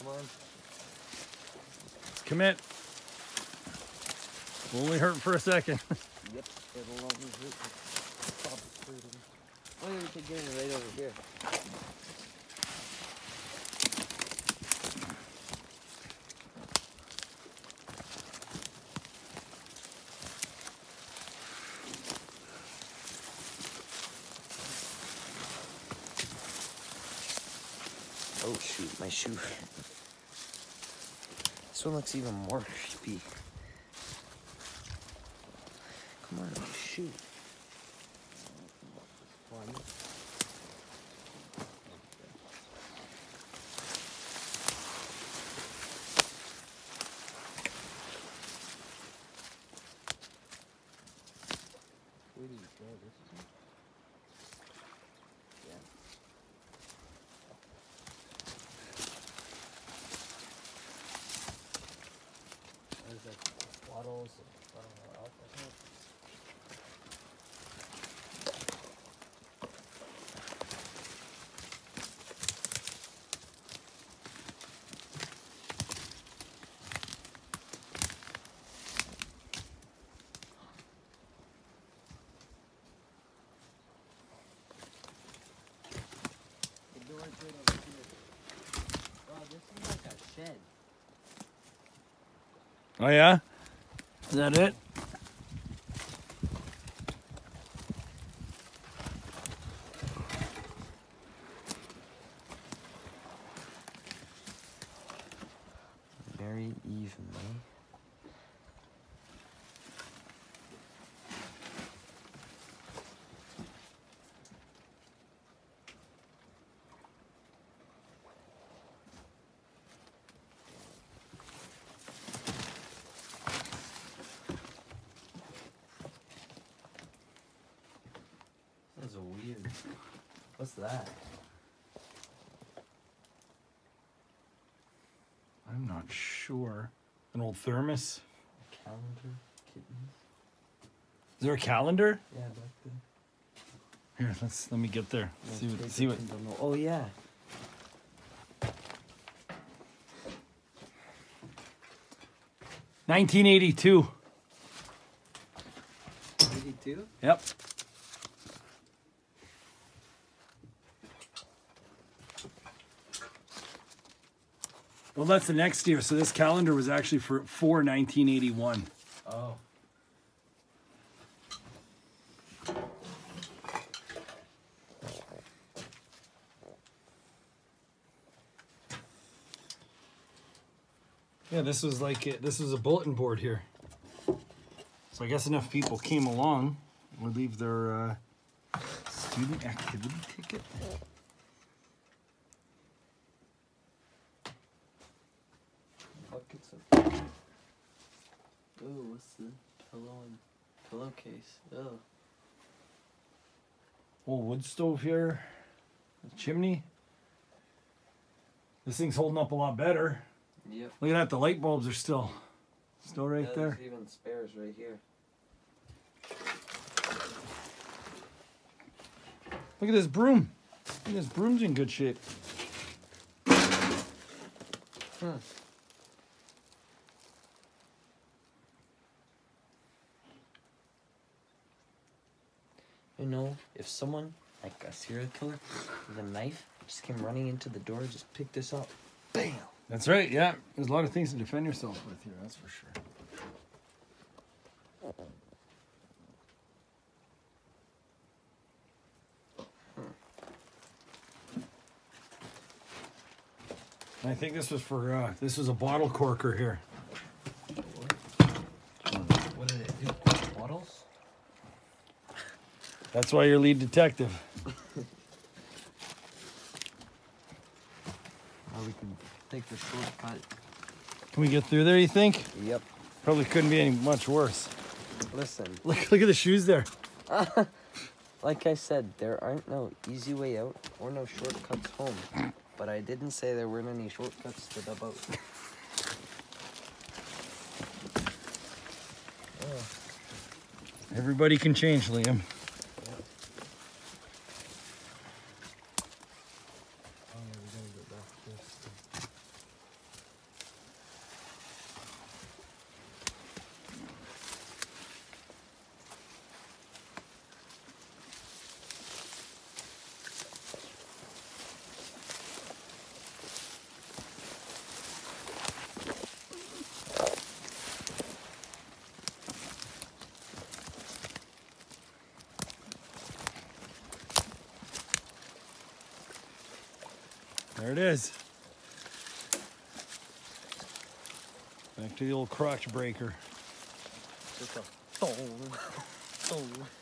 on. Commit. Only hurt for a second. Yep, it'll only hurt. Stop hurting. Why don't we take it right over here? Oh shoot, my shoe. This one looks even more creepy. Come on, shoot. One. Where do you go? This is it? Yeah. There's like bottles of alcohol. The door's right over here. Wow, this is like a shed. Oh yeah? Is that it? Very evenly. That's weird. What's that? I'm not sure. An old thermos? A calendar? Kittens? Is there a calendar? Yeah, back there. Here, let me get there. See what. Oh yeah. $1982. 82? Yep. Well, that's the next year. So this calendar was actually for 1981. Oh. Yeah, this was like this was a bulletin board here. So I guess enough people came along would leave their student activity ticket. Buckets of. Oh, what's the pillow and pillowcase? Oh. Old wood stove here. Chimney. This thing's holding up a lot better. Yep. Look at that, the light bulbs are still right Yeah, there. there's even spares right here. Look at this broom. Look at this broom's in good shape. You know, if someone, like a serial killer, with a knife, just came running into the door, just picked this up, bam! That's right, yeah. There's a lot of things to defend yourself with here, that's for sure. I think this was for, this was a bottle corker here. What did it do? Bottles? That's why you're lead detective. Or we can take the shortcut. Can we get through there, you think? Yep. Probably couldn't be any much worse. Listen. Look at the shoes there. Like I said, there aren't no easy way out or no shortcuts home. But I didn't say there weren't any shortcuts to the boat. Everybody can change, Liam. There it is. Back to the old crotch breaker. Just a